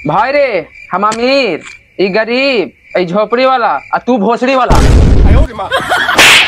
भाई रे हम अमीर, ई गरीब, ई झोपड़ी वाला, आ तू भोसड़ी वाला।